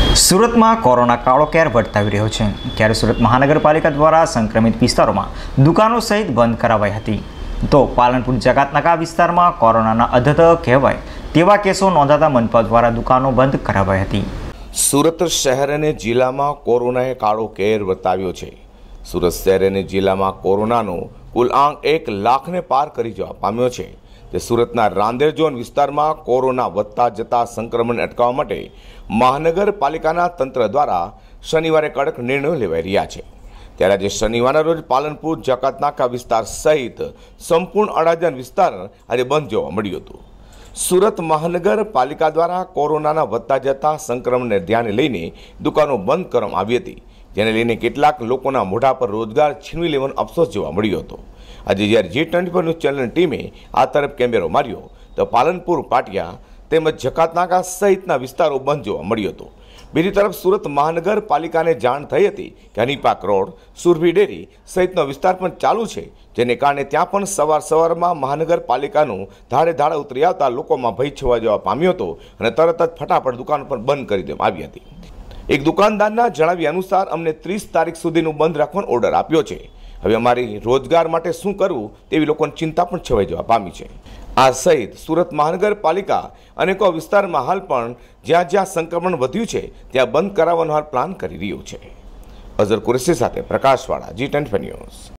સુરત માં કોરોના કાળો કેર વર્તાવી રહ્યો છે ત્યારે સુરત મહાનગરપાલિકા દ્વારા સંક્રમિત વિસ્તારોમાં દુકાનો સહિત બંધ કરાવાઈ હતી તો પાલનપુર જકાતનાકા વિસ્તારમાં કોરોનાના અધધ કહેવાય તેવા કેસો નોંધાતા મનપા દ્વારા દુકાનો બંધ કરાવાઈ હતી। સુરત શહેર અને જિલ્લામાં કોરોનાએ કાળો કેર વર્તાવ્યો છે। સુરત શહેર અને જિલ્લામાં કોરોનાનો કુલ આંક 1 લાખને પાર કરી જવા પામ્યો છે। તે સુરતના રાંદેર ઝોન વિસ્તારમાં કોરોના વધતા જતા સંક્રમણ અટકાવવા માટે મહાનગરપાલિકાના તંત્ર દ્વારા શનિવારે કડક નિર્ણયો લેવાઈ રહ્યા છે। ત્યારે આજે શનિવારના રોજ પાલનપુર જકાતનાકા વિસ્તાર સહિત સંપૂર્ણ અડાજણ વિસ્તાર આજે બંધ જોવા મળ્યું હતું। સુરત મહાનગરપાલિકા દ્વારા કોરોનાના વધતા જતા સંક્રમણને ધ્યાને લઈને દુકાનો બંધ કરવામાં આવી હતી, જેને લઈને કેટલાક લોકોના મોઢા પર રોજગાર છીનવી લેવાનો અફસોસ જોવા મળ્યો હતો। આજે જ્યારે G24 ન્યૂઝ ચેનલ ટીમે આ તરફ કેમેરો માર્યો તો પાલનપુર પાટિયા તેમજ જકાતનાકા સહિતના વિસ્તારો બંધ જોવા મળ્યો હતો। બીજી તરફ સુરત મહાનગરપાલિકાને જાણ થઈ હતી કે હનીપાક રોડ, સુરભી ડેરી સહિતનો વિસ્તાર પણ ચાલુ છે, જેને કારણે ત્યાં પણ સવારમાં મહાનગરપાલિકાનું ધાડે ઉતરી આવતા લોકોમાં ભય છવાઈ જવા પામ્યો હતો અને તરત જ ફટાફટ દુકાન પણ બંધ કરી દેવામાં આવી હતી। એક દુકાનદારના જણાવ્યા અનુસાર અમને 30 તારીખ સુધીનું બંધ રાખવાનો ઓર્ડર આપ્યો છે। હવે અમારી રોજગાર માટે શું કરવું તેવી લોકોની ચિંતા પણ છવાઈ જવા પામી છે। આ સહિત સુરત મહાનગરપાલિકા અનેકો વિસ્તારમાં હાલ પણ જ્યાં સંક્રમણ વધ્યું છે ત્યાં બંધ કરાવવાનો હાલ પ્લાન કરી રહ્યું છે। અઝર કુરેશી સાથે પ્રકાશવાળા, G24 ન્યૂઝ।